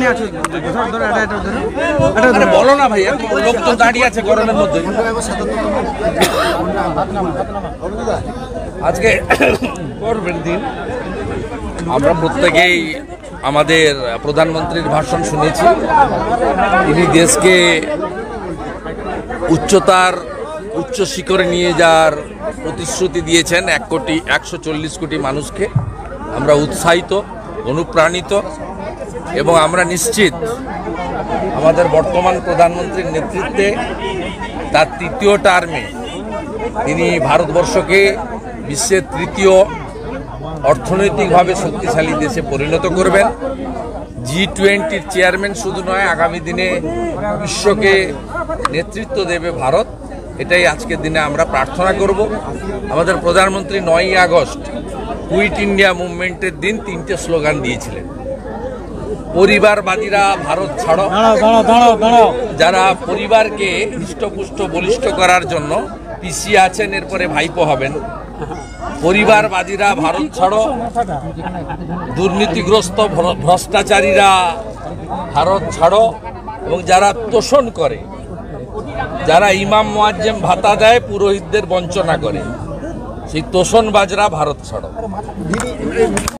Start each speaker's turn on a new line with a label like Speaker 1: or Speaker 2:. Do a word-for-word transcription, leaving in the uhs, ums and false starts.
Speaker 1: বলো না ভাইয়া, লোক তো দাঁড়িয়ে আছে গরমের মধ্যে। আজকে করবেন দিন আমরা প্রত্যেকেই আমাদের প্রধানমন্ত্রীর ভাষণ শুনেছি। তিনি দেশকে উচ্চতার উচ্চ শিখরে নিয়ে যাওয়ার প্রতিশ্রুতি দিয়েছেন এক কোটি একশো চল্লিশ কোটি মানুষকে। আমরা উৎসাহিত, অনুপ্রাণিত এবং আমরা নিশ্চিত আমাদের বর্তমান প্রধানমন্ত্রীর নেতৃত্বে তার তৃতীয় টার্মে তিনি ভারতবর্ষকে বিশ্বের তৃতীয় অর্থনৈতিকভাবে শক্তিশালী দেশে পরিণত করবেন। জি টোয়েন্টির চেয়ারম্যান শুধু নয়, আগামী দিনে বিশ্বকে নেতৃত্ব দেবে ভারত। এটাই আজকের দিনে আমরা প্রার্থনা করব। আমাদের প্রধানমন্ত্রী নয়ই আগস্ট কুইট ইন্ডিয়া মুভমেন্টের দিন তিনটে স্লোগান দিয়েছিলেন। পরিবারবাদীরা ভারত ছাড়ো, যারা পরিবারকে হৃষ্টপুষ্ট বলিষ্ঠ করার জন্য পিছিয়ে আছেন, এরপরে ভাইপো হবেন। পরিবারবাদীরা ভারত ছাড়ো, দুর্নীতিগ্রস্ত ভ্রষ্টাচারীরা ভারত ছাড়ো, এবং যারা তোষণ করে, যারা ইমাম মুয়াজ্জেম ভাতা দেয়, পুরোহিতদের বঞ্চনা করে, সেই তোষণবাজরা ভারত ছাড়ো।